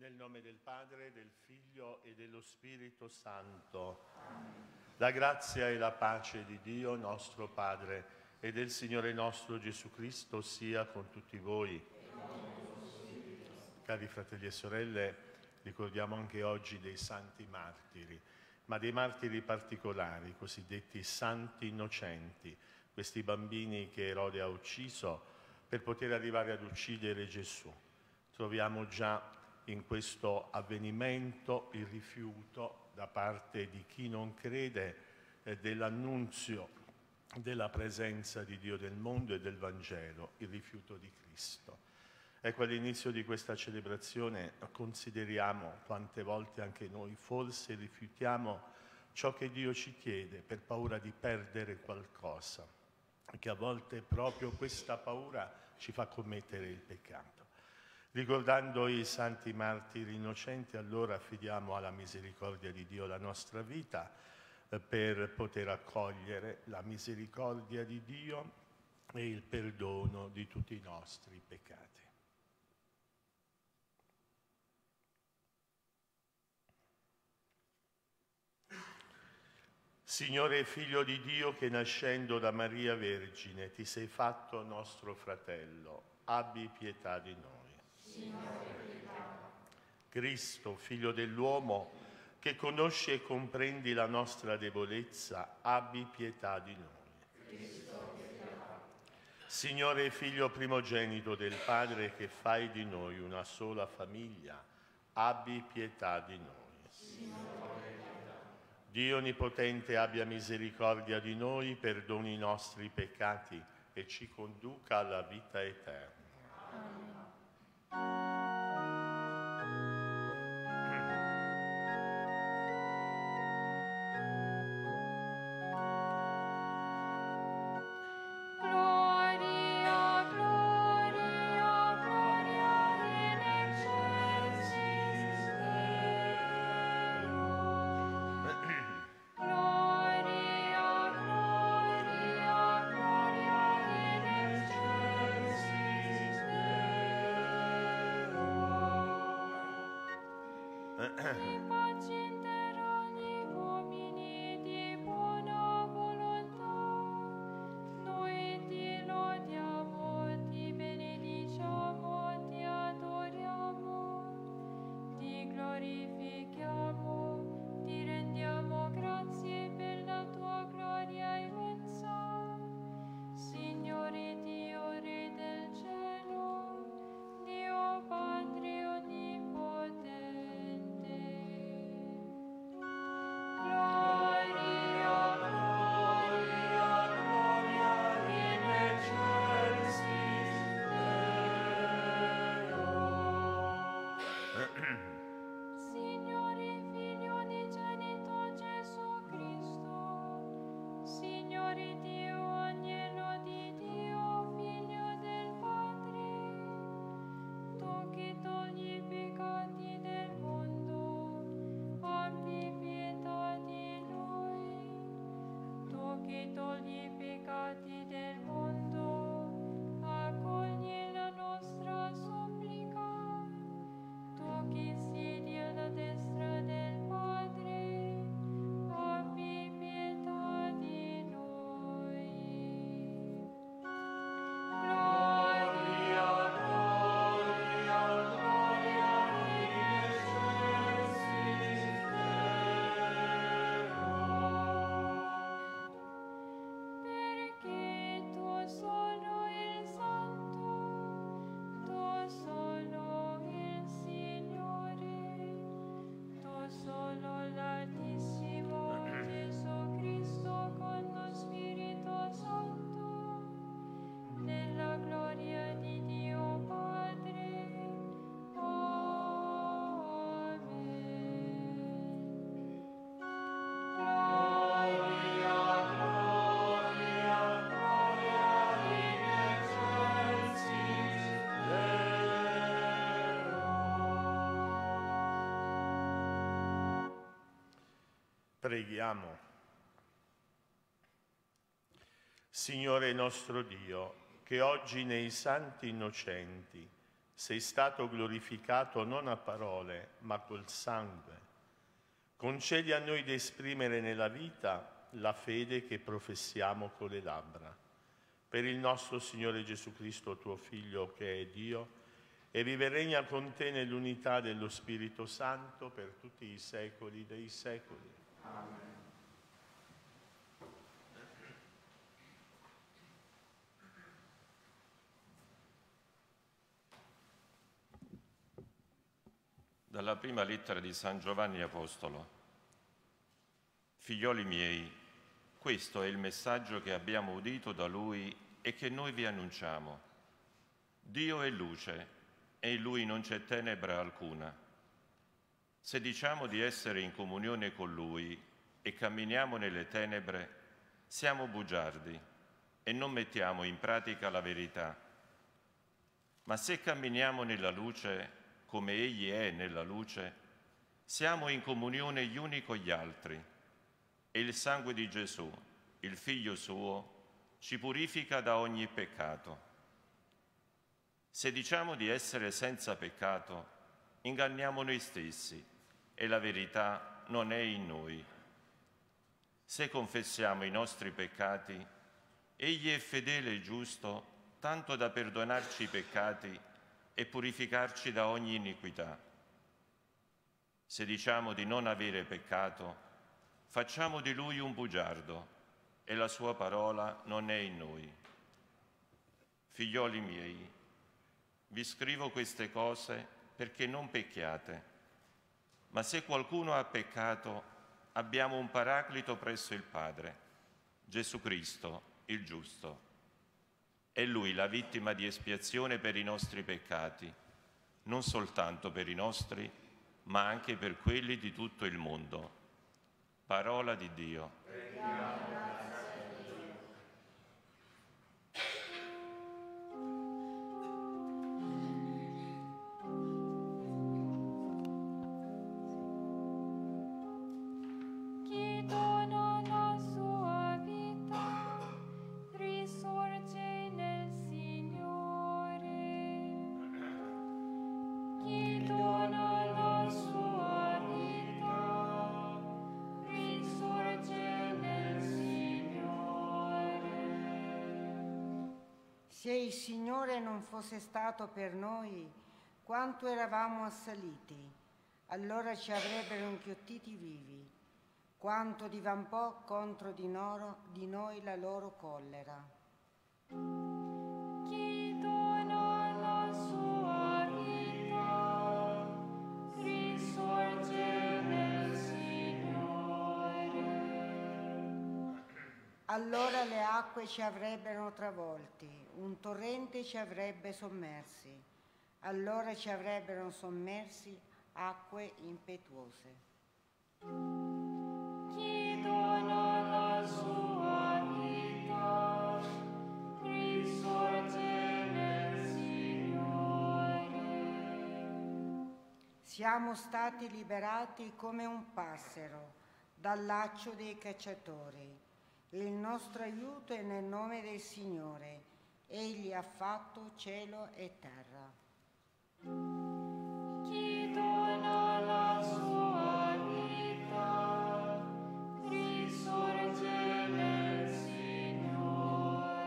Nel nome del Padre, del Figlio e dello Spirito Santo. La grazia e la pace di Dio nostro Padre e del Signore nostro Gesù Cristo sia con tutti voi. Cari fratelli e sorelle, ricordiamo anche oggi dei santi martiri, ma dei martiri particolari, cosiddetti santi innocenti, questi bambini che Erode ha ucciso per poter arrivare ad uccidere Gesù. Troviamo già in questo avvenimento il rifiuto da parte di chi non crede dell'annunzio della presenza di Dio nel mondo e del Vangelo, il rifiuto di Cristo. Ecco, all'inizio di questa celebrazione consideriamo quante volte anche noi forse rifiutiamo ciò che Dio ci chiede per paura di perdere qualcosa, che a volte proprio questa paura ci fa commettere il peccato. Ricordando i santi martiri innocenti, allora affidiamo alla misericordia di Dio la nostra vita per poter accogliere la misericordia di Dio e il perdono di tutti i nostri peccati. Signore Figlio di Dio, che nascendo da Maria Vergine ti sei fatto nostro fratello, abbi pietà di noi. Cristo, Figlio dell'uomo, che conosci e comprendi la nostra debolezza, abbi pietà di noi. Signore Figlio primogenito del Padre, che fai di noi una sola famiglia, abbi pietà di noi. Dio Onnipotente abbia misericordia di noi, perdoni i nostri peccati e ci conduca alla vita eterna. Preghiamo. Signore nostro Dio, che oggi nei santi innocenti sei stato glorificato non a parole, ma col sangue. Concedi a noi di esprimere nella vita la fede che professiamo con le labbra. Per il nostro Signore Gesù Cristo, tuo Figlio, che è Dio, e vive e regna con te nell'unità dello Spirito Santo per tutti i secoli dei secoli. Amen. Dalla prima lettera di San Giovanni Apostolo. Figlioli miei, questo è il messaggio che abbiamo udito da Lui e che noi vi annunciamo. Dio è luce e in Lui non c'è tenebra alcuna. Se diciamo di essere in comunione con Lui e camminiamo nelle tenebre, siamo bugiardi e non mettiamo in pratica la verità. Ma se camminiamo nella luce, come Egli è nella luce, siamo in comunione gli uni con gli altri e il sangue di Gesù, il Figlio suo, ci purifica da ogni peccato. Se diciamo di essere senza peccato, inganniamo noi stessi e la verità non è in noi. Se confessiamo i nostri peccati, Egli è fedele e giusto tanto da perdonarci i peccati e purificarci da ogni iniquità. Se diciamo di non avere peccato, facciamo di Lui un bugiardo e la sua parola non è in noi. Figlioli miei, vi scrivo queste cose perché non pecchiate, ma se qualcuno ha peccato, abbiamo un paraclito presso il Padre, Gesù Cristo, il giusto. È Lui la vittima di espiazione per i nostri peccati, non soltanto per i nostri, ma anche per quelli di tutto il mondo. Parola di Dio. Se il Signore non fosse stato per noi, quanto eravamo assaliti, allora ci avrebbero inghiottiti vivi, quanto divampò contro di noi la loro collera. Chi dona la sua vita, risorge nel Signore. Allora le acque ci avrebbero travolti, un torrente ci avrebbe sommersi, allora ci avrebbero sommersi acque impetuose. Chi dona la sua vita, risorge nel Signore. Siamo stati liberati come un passero dal laccio dei cacciatori. Il nostro aiuto è nel nome del Signore. Egli ha fatto cielo e terra. Chi dona la sua vita, risorge nel Signore.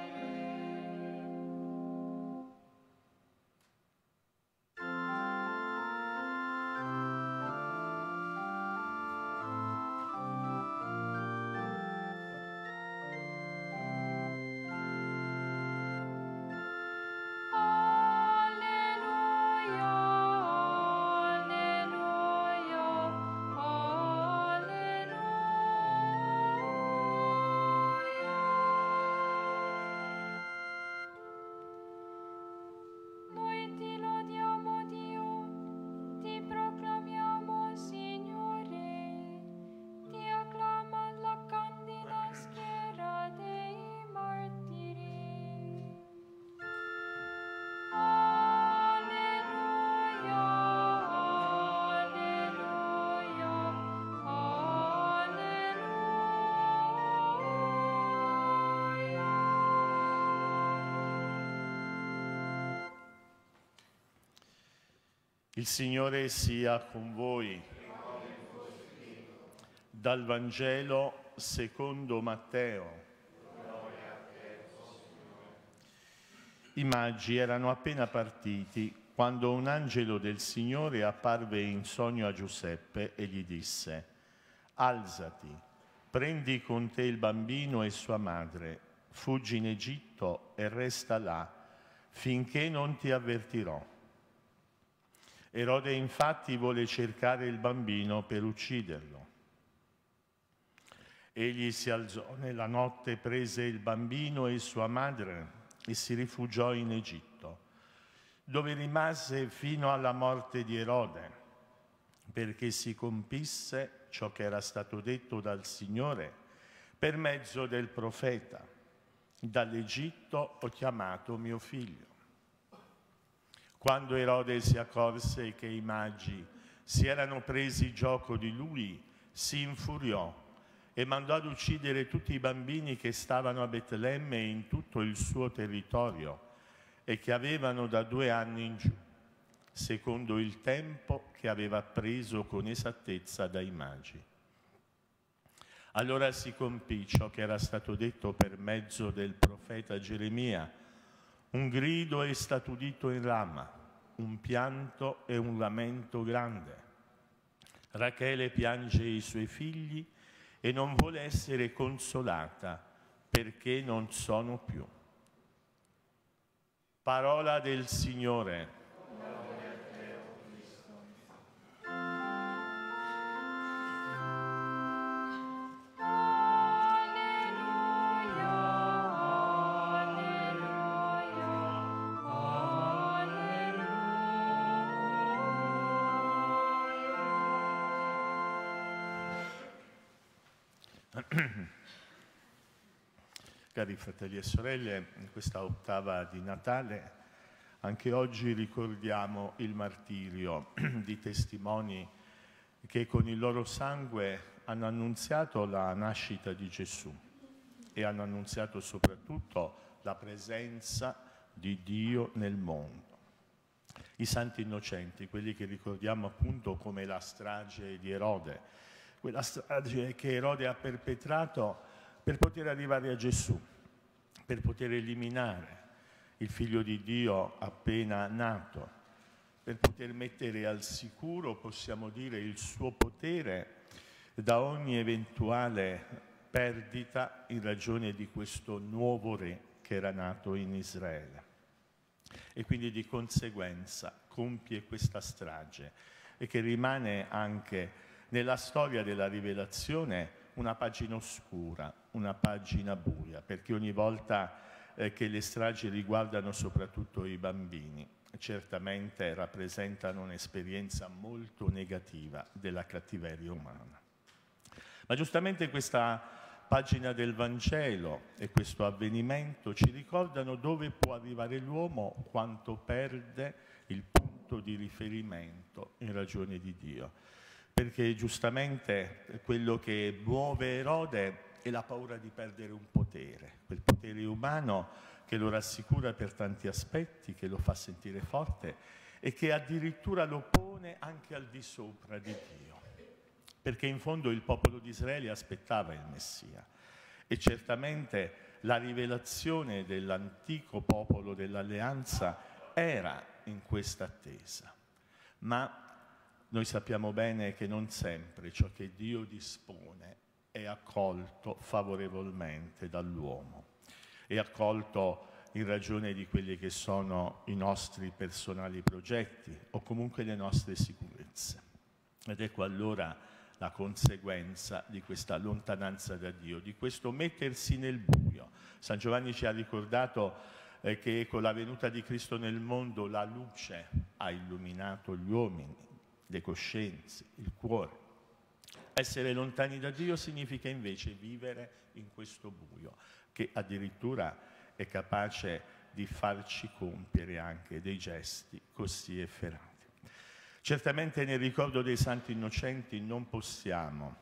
Alleluia, alleluia. Il Signore sia con voi. Dal Vangelo secondo Matteo. I magi erano appena partiti quando un angelo del Signore apparve in sogno a Giuseppe e gli disse: «Alzati, prendi con te il bambino e sua madre, fuggi in Egitto e resta là finché non ti avvertirò». Erode infatti vuole cercare il bambino per ucciderlo. Egli si alzò nella notte, prese il bambino e sua madre e si rifugiò in Egitto, dove rimase fino alla morte di Erode, perché si compisse ciò che era stato detto dal Signore per mezzo del profeta: «Dall'Egitto ho chiamato mio figlio». Quando Erode si accorse che i magi si erano presi gioco di lui, si infuriò e mandò ad uccidere tutti i bambini che stavano a Betlemme e in tutto il suo territorio e che avevano da 2 anni in giù, secondo il tempo che aveva preso con esattezza dai magi. Allora si compì ciò che era stato detto per mezzo del profeta Geremia: «Un grido è stato udito in Rama, un pianto e un lamento grande. Rachele piange i suoi figli e non vuole essere consolata perché non sono più». Parola del Signore. Cari fratelli e sorelle, in questa ottava di Natale anche oggi ricordiamo il martirio di testimoni che con il loro sangue hanno annunziato la nascita di Gesù e hanno annunziato soprattutto la presenza di Dio nel mondo. I santi innocenti, quelli che ricordiamo appunto come la strage di Erode, quella strage che Erode ha perpetrato per poter arrivare a Gesù, per poter eliminare il Figlio di Dio appena nato, per poter mettere al sicuro, possiamo dire, il suo potere da ogni eventuale perdita in ragione di questo nuovo re che era nato in Israele. E quindi di conseguenza compie questa strage e che rimane anche nella storia della rivelazione una pagina oscura, una pagina buia, perché ogni volta che le stragi riguardano soprattutto i bambini, certamente rappresentano un'esperienza molto negativa della cattiveria umana. Ma giustamente questa pagina del Vangelo e questo avvenimento ci ricordano dove può arrivare l'uomo quando perde il punto di riferimento in ragione di Dio. Perché giustamente quello che muove Erode è la paura di perdere un potere, quel potere umano che lo rassicura per tanti aspetti, che lo fa sentire forte e che addirittura lo pone anche al di sopra di Dio. Perché in fondo il popolo di Israele aspettava il Messia e certamente la rivelazione dell'antico popolo dell'Alleanza era in questa attesa. Ma noi sappiamo bene che non sempre ciò che Dio dispone è accolto favorevolmente dall'uomo, è accolto in ragione di quelli che sono i nostri personali progetti o comunque le nostre sicurezze. Ed ecco allora la conseguenza di questa lontananza da Dio, di questo mettersi nel buio. San Giovanni ci ha ricordato che con la venuta di Cristo nel mondo la luce ha illuminato gli uomini, le coscienze, il cuore. Essere lontani da Dio significa invece vivere in questo buio, che addirittura è capace di farci compiere anche dei gesti così efferati. Certamente nel ricordo dei santi innocenti non possiamo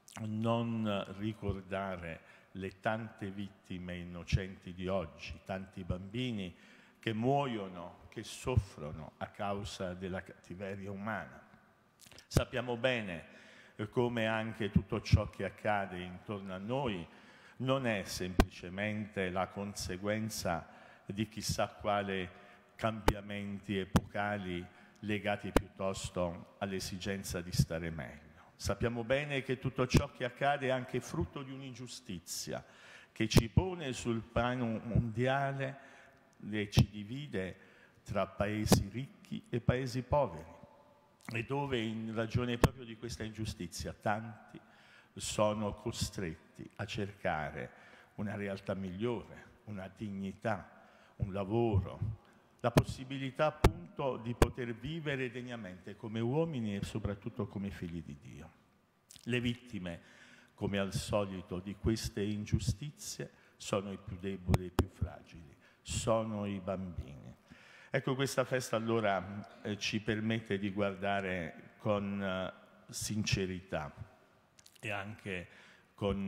non ricordare le tante vittime innocenti di oggi, tanti bambini che muoiono, che soffrono a causa della cattiveria umana. Sappiamo bene come anche tutto ciò che accade intorno a noi non è semplicemente la conseguenza di chissà quale cambiamenti epocali legati piuttosto all'esigenza di stare meglio. Sappiamo bene che tutto ciò che accade è anche frutto di un'ingiustizia che ci pone sul piano mondiale e ci divide tra paesi ricchi e paesi poveri, e dove in ragione proprio di questa ingiustizia tanti sono costretti a cercare una realtà migliore, una dignità, un lavoro, la possibilità appunto di poter vivere degnamente come uomini e soprattutto come figli di Dio. Le vittime, come al solito, di queste ingiustizie sono i più deboli e i più fragili, sono i bambini. Ecco, questa festa allora ci permette di guardare con sincerità e anche con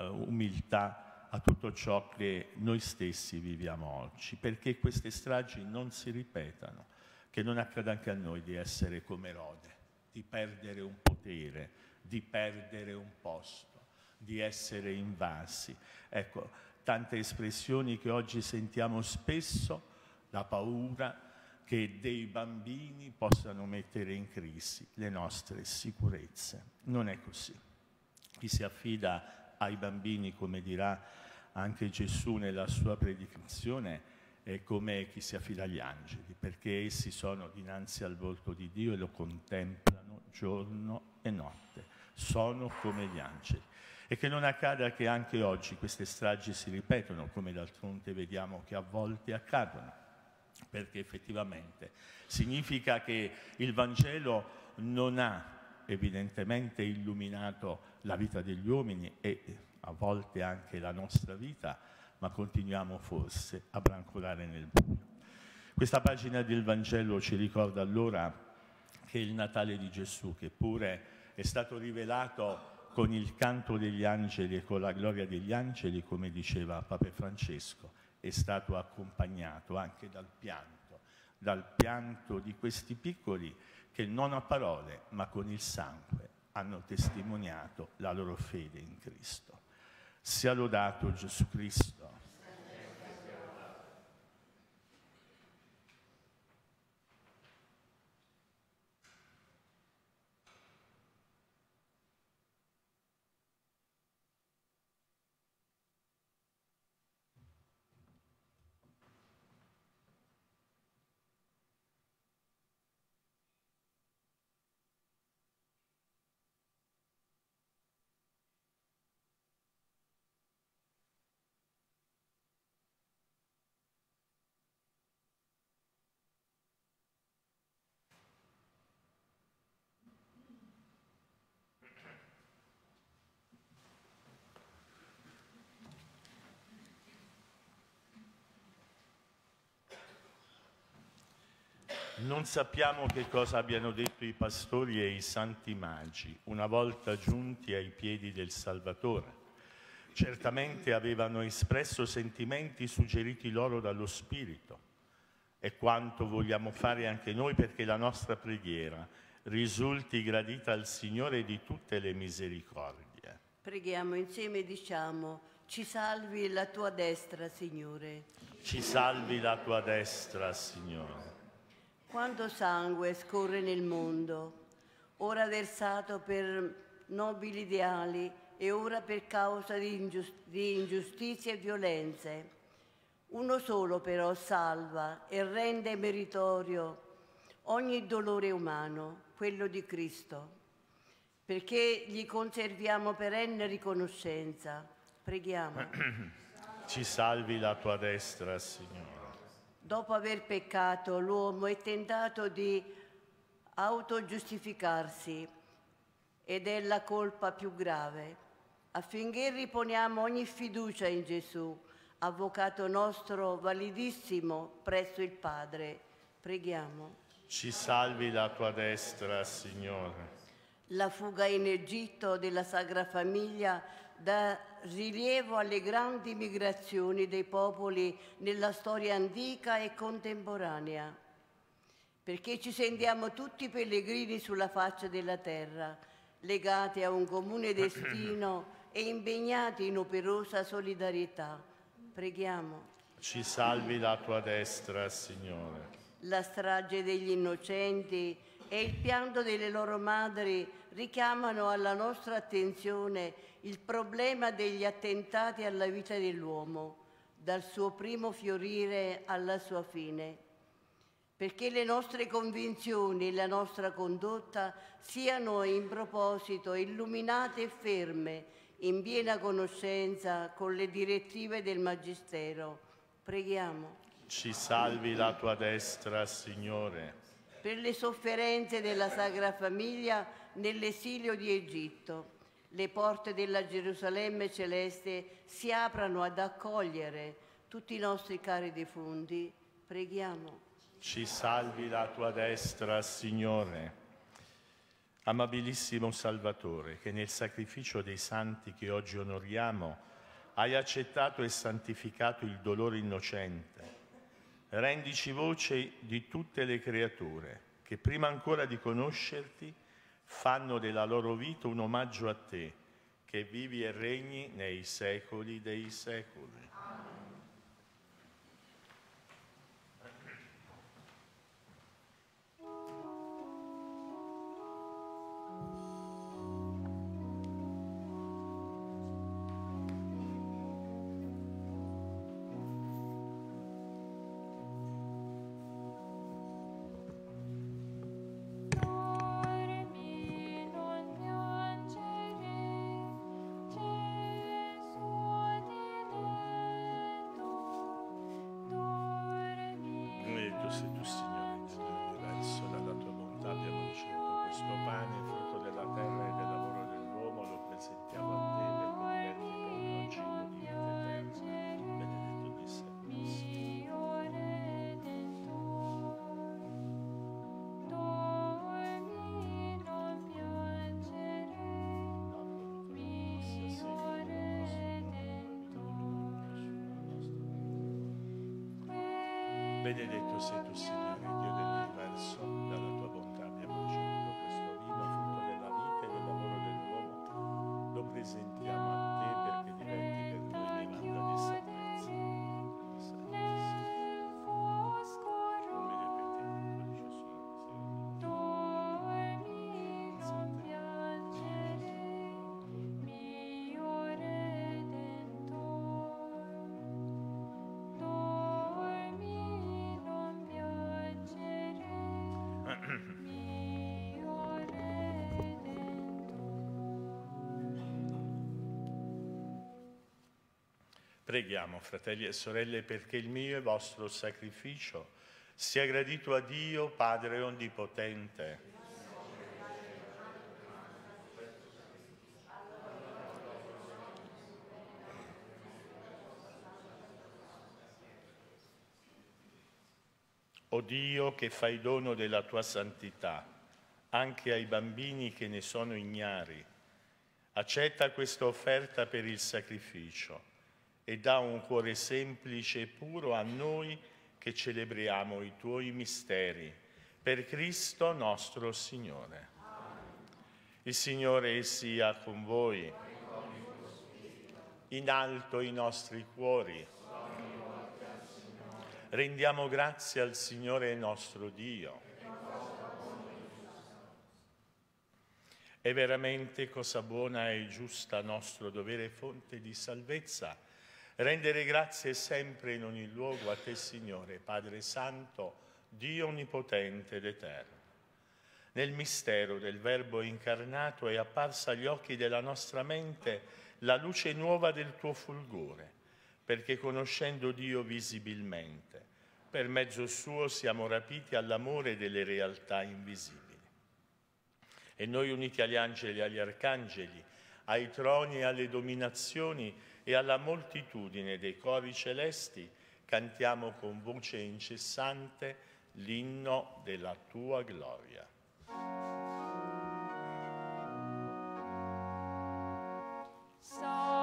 umiltà a tutto ciò che noi stessi viviamo oggi, perché queste stragi non si ripetano, che non accada anche a noi di essere come Erode, di perdere un potere, di perdere un posto, di essere invasi. Ecco, tante espressioni che oggi sentiamo spesso, la paura che dei bambini possano mettere in crisi le nostre sicurezze. Non è così. Chi si affida ai bambini, come dirà anche Gesù nella sua predicazione, è come chi si affida agli angeli, perché essi sono dinanzi al volto di Dio e lo contemplano giorno e notte. Sono come gli angeli. E che non accada che anche oggi queste stragi si ripetono, come d'altronde vediamo che a volte accadono, perché effettivamente significa che il Vangelo non ha evidentemente illuminato la vita degli uomini e a volte anche la nostra vita, ma continuiamo forse a brancolare nel buio. Questa pagina del Vangelo ci ricorda allora che il Natale di Gesù, che pure è stato rivelato con il canto degli angeli e con la gloria degli angeli, come diceva Papa Francesco, è stato accompagnato anche dal pianto di questi piccoli che non a parole, ma con il sangue hanno testimoniato la loro fede in Cristo. Sia lodato Gesù Cristo. Non sappiamo che cosa abbiano detto i pastori e i santi magi una volta giunti ai piedi del Salvatore. Certamente avevano espresso sentimenti suggeriti loro dallo Spirito. È quanto vogliamo fare anche noi perché la nostra preghiera risulti gradita al Signore di tutte le misericordie. Preghiamo insieme e diciamo: ci salvi la tua destra, Signore. Ci salvi la tua destra, Signore. Quanto sangue scorre nel mondo, ora versato per nobili ideali e ora per causa di ingiustizie e violenze. Uno solo però salva e rende meritorio ogni dolore umano, quello di Cristo, perché gli conserviamo perenne riconoscenza. Preghiamo. Ci salvi la tua destra, Signore. Dopo aver peccato, l'uomo è tentato di autogiustificarsi ed è la colpa più grave. Affinché riponiamo ogni fiducia in Gesù, Avvocato nostro validissimo presso il Padre, preghiamo. Ci salvi la tua destra, Signore. La fuga in Egitto della Sagra Famiglia dà rilievo alle grandi migrazioni dei popoli nella storia antica e contemporanea, perché ci sentiamo tutti pellegrini sulla faccia della terra, legati a un comune destino e impegnati in operosa solidarietà. Preghiamo. Ci salvi la tua destra, Signore. La strage degli innocenti e il pianto delle loro madri richiamano alla nostra attenzione il problema degli attentati alla vita dell'uomo, dal suo primo fiorire alla sua fine, perché le nostre convinzioni e la nostra condotta siano in proposito illuminate e ferme, in piena conoscenza con le direttive del Magistero. Preghiamo. Ci salvi la tua destra, Signore. Per le sofferenze della Sacra Famiglia nell'esilio di Egitto, le porte della Gerusalemme celeste si aprano ad accogliere tutti i nostri cari defunti. Preghiamo. Ci salvi la tua destra, Signore. Amabilissimo Salvatore, che nel sacrificio dei santi che oggi onoriamo hai accettato e santificato il dolore innocente, rendici voce di tutte le creature che prima ancora di conoscerti fanno della loro vita un omaggio a te, che vivi e regni nei secoli dei secoli. Dormi, non piangere, Gesù diletto. Dormi, Benedetto sei tu, Signore, Dio dell'universo, dalla tua bontà abbiamo ricevuto questo pane, frutto della terra e del lavoro dell'uomo, lo presentiamo a te per converti per noi cibo di vita eterna. Benedetto di sempre. mio Redentor. Dormi, non piangere, mio Redentor. Benedetto sei tu, Signore, Dio dell'universo, dalla tua bontà abbiamo ricevuto questo vino, frutto della vita e del lavoro dell'uomo, lo presentiamo a te perché diventi per noi vivanda di salvezza. Nel foscoro dormi, non piangere, mio Redentor. Dormi, non piangere, mio Redentor. Preghiamo, fratelli e sorelle, perché il mio e vostro sacrificio sia gradito a Dio, Padre Onnipotente. O Dio, che fai dono della tua santità anche ai bambini che ne sono ignari, accetta questa offerta per il sacrificio e dà un cuore semplice e puro a noi che celebriamo i tuoi misteri. Per Cristo nostro Signore. Il Signore sia con voi. In alto i nostri cuori. Rendiamo grazie al Signore nostro Dio. È veramente cosa buona e giusta, nostro dovere e fonte di salvezza, rendere grazie sempre in ogni luogo a te, Signore, Padre Santo, Dio Onnipotente ed Eterno. Nel mistero del Verbo incarnato è apparsa agli occhi della nostra mente la luce nuova del tuo fulgore, perché conoscendo Dio visibilmente, per mezzo suo siamo rapiti all'amore delle realtà invisibili. E noi, uniti agli angeli e agli arcangeli, ai troni e alle dominazioni e alla moltitudine dei cori celesti, cantiamo con voce incessante l'inno della tua gloria. Salve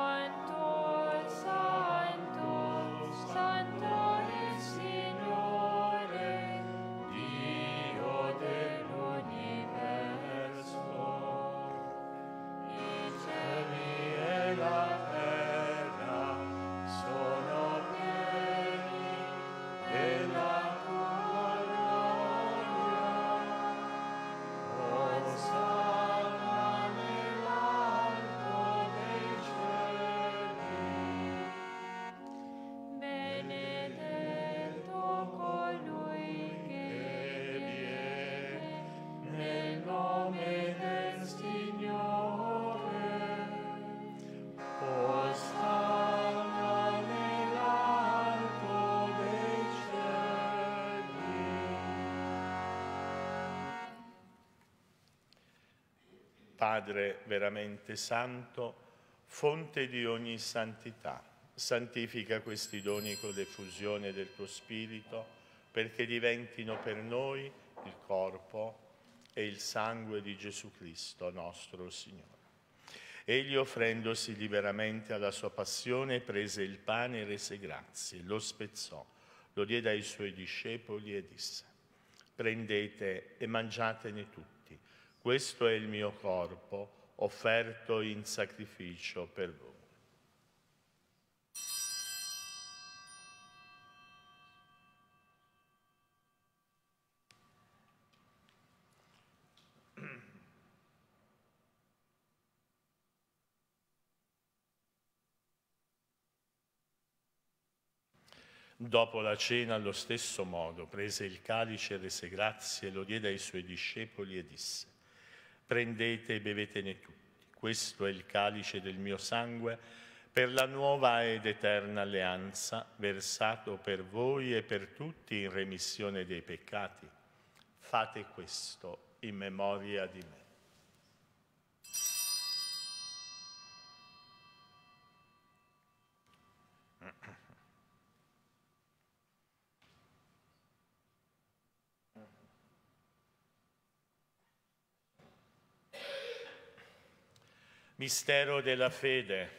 Padre veramente santo, fonte di ogni santità, santifica questi doni con l'effusione del tuo Spirito, perché diventino per noi il corpo e il sangue di Gesù Cristo, nostro Signore. Egli, offrendosi liberamente alla sua passione, prese il pane e rese grazie, lo spezzò, lo diede ai suoi discepoli e disse: prendete e mangiatene tutti, questo è il mio corpo offerto in sacrificio per voi. Dopo la cena, allo stesso modo, prese il calice e rese grazie, lo diede ai suoi discepoli e disse: prendete e bevetene tutti, questo è il calice del mio sangue, per la nuova ed eterna alleanza, versato per voi e per tutti in remissione dei peccati. Fate questo in memoria di me. Mistero della fede.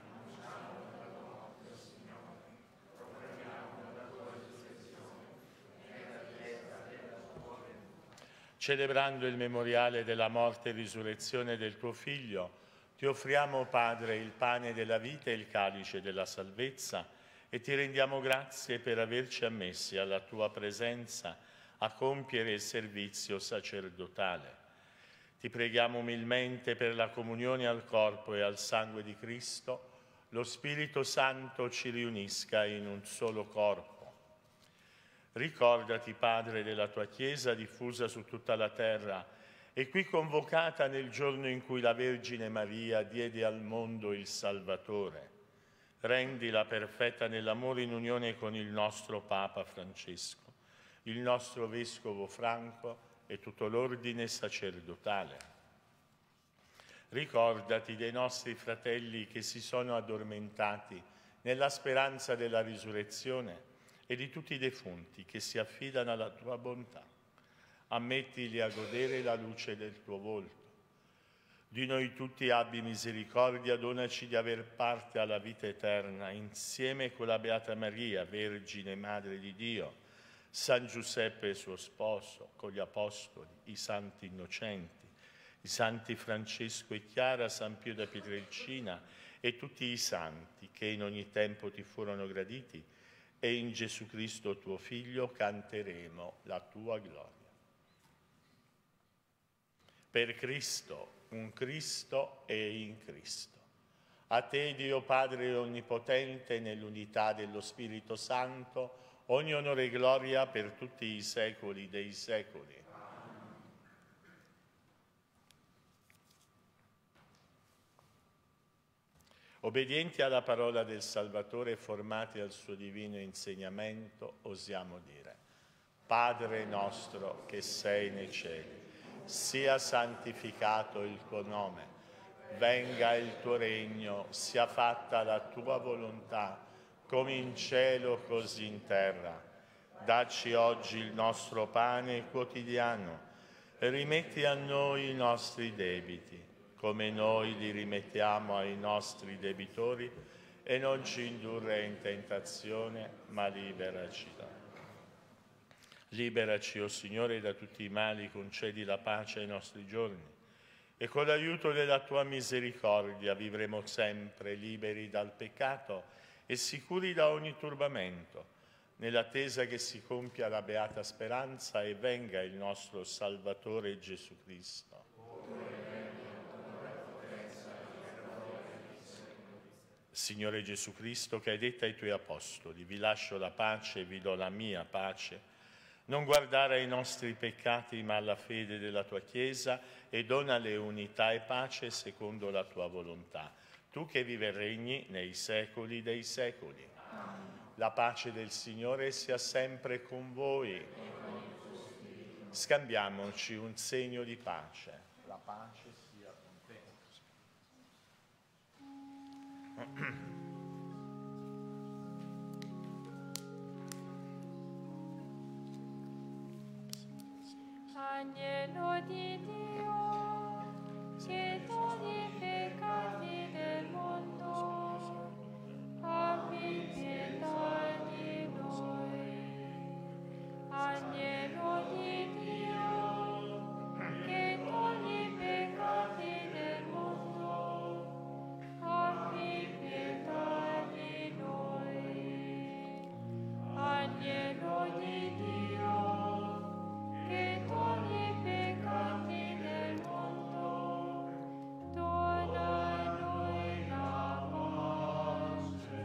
Celebrando il memoriale della morte e risurrezione del tuo Figlio, ti offriamo, Padre, il pane della vita e il calice della salvezza e ti rendiamo grazie per averci ammessi alla tua presenza a compiere il servizio sacerdotale. Ti preghiamo umilmente per la comunione al corpo e al sangue di Cristo, lo Spirito Santo ci riunisca in un solo corpo. Ricordati, Padre, della tua Chiesa diffusa su tutta la terra e qui convocata nel giorno in cui la Vergine Maria diede al mondo il Salvatore. Rendila perfetta nell'amore in unione con il nostro Papa Francesco, il nostro Vescovo Franco e tutto l'ordine sacerdotale. Ricordati dei nostri fratelli che si sono addormentati nella speranza della risurrezione e di tutti i defunti che si affidano alla tua bontà. Ammettili a godere la luce del tuo volto. Di noi tutti abbi misericordia, donaci di aver parte alla vita eterna, insieme con la Beata Maria, Vergine Madre di Dio, San Giuseppe suo sposo, con gli Apostoli, i Santi Innocenti, i Santi Francesco e Chiara, San Pio da Pietrelcina e tutti i Santi che in ogni tempo ti furono graditi, e in Gesù Cristo tuo Figlio canteremo la tua gloria. Per Cristo, un Cristo e in Cristo. A te, Dio Padre Onnipotente, nell'unità dello Spirito Santo, ogni onore e gloria per tutti i secoli dei secoli. Obbedienti alla parola del Salvatore e formati al suo divino insegnamento, osiamo dire: Padre nostro che sei nei cieli, sia santificato il tuo nome, venga il tuo regno, sia fatta la tua volontà, come in cielo così in terra. Dacci oggi il nostro pane quotidiano, e rimetti a noi i nostri debiti, come noi li rimettiamo ai nostri debitori, e non ci indurre in tentazione, ma liberaci da male. Liberaci, o Signore, da tutti i mali, concedi la pace ai nostri giorni, e con l'aiuto della tua misericordia vivremo sempre liberi dal peccato e sicuri da ogni turbamento, nell'attesa che si compia la beata speranza e venga il nostro Salvatore Gesù Cristo. Signore Gesù Cristo, che hai detto ai tuoi apostoli: vi lascio la pace e vi do la mia pace, non guardare ai nostri peccati ma alla fede della tua Chiesa, e donale unità e pace secondo la tua volontà. Tu che vivi e regni nei secoli dei secoli. La pace del Signore sia sempre con voi. Scambiamoci un segno di pace. La pace sia con voi. Agnello di Dio, che toglie i peccati del mondo, abbi pietà di noi. Agnello di Dio, che toglie i peccati del mondo, abbi pietà di noi. Agnello di Dio, che toglie i peccati del mondo, dona a noi la pace.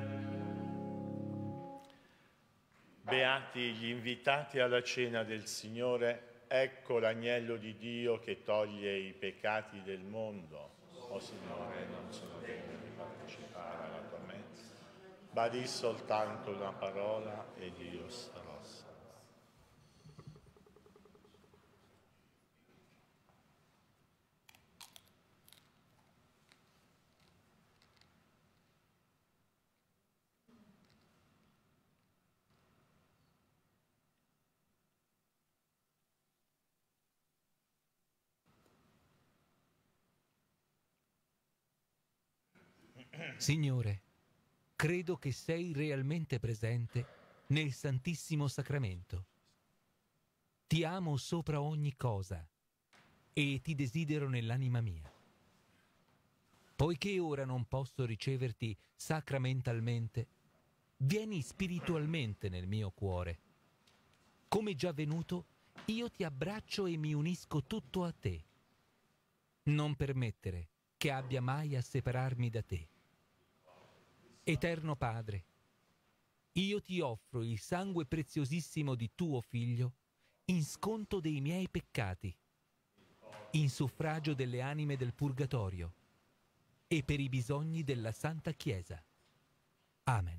Beati gli invitati alla cena del Signore, ecco l'agnello di Dio che toglie i peccati del mondo. O Signore, non sono degno di partecipare alla tua mensa, badi soltanto una parola ed io sarò salvo. Signore, credo che sei realmente presente nel Santissimo Sacramento. Ti amo sopra ogni cosa e ti desidero nell'anima mia. Poiché ora non posso riceverti sacramentalmente, vieni spiritualmente nel mio cuore. Come già venuto, io ti abbraccio e mi unisco tutto a te. Non permettere che abbia mai a separarmi da te. Eterno Padre, io ti offro il sangue preziosissimo di tuo Figlio in sconto dei miei peccati, in suffragio delle anime del purgatorio e per i bisogni della Santa Chiesa. Amen.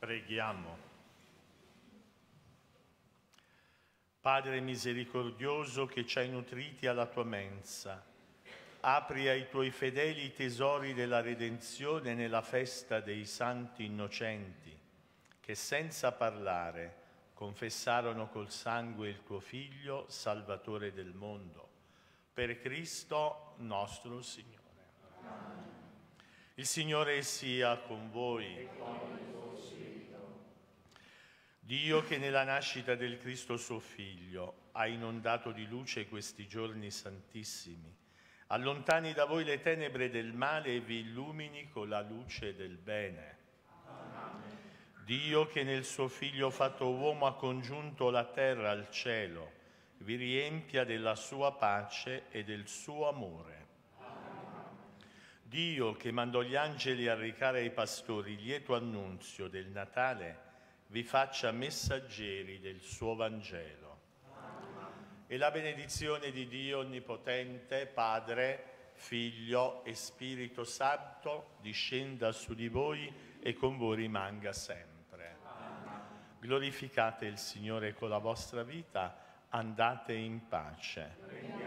Preghiamo. Padre misericordioso che ci hai nutriti alla tua mensa, apri ai tuoi fedeli i tesori della redenzione nella festa dei santi innocenti, che senza parlare confessarono col sangue il tuo Figlio, Salvatore del mondo. Per Cristo nostro Signore. Il Signore sia con voi. Dio che nella nascita del Cristo suo Figlio ha inondato di luce questi giorni santissimi, allontani da voi le tenebre del male e vi illumini con la luce del bene. Dio che nel suo Figlio fatto uomo ha congiunto la terra al cielo, vi riempia della sua pace e del suo amore. Dio che mandò gli angeli a recare ai pastori il lieto annunzio del Natale, vi faccia messaggeri del suo Vangelo. E la benedizione di Dio Onnipotente, Padre, Figlio e Spirito Santo, discenda su di voi e con voi rimanga sempre. Glorificate il Signore con la vostra vita, andate in pace.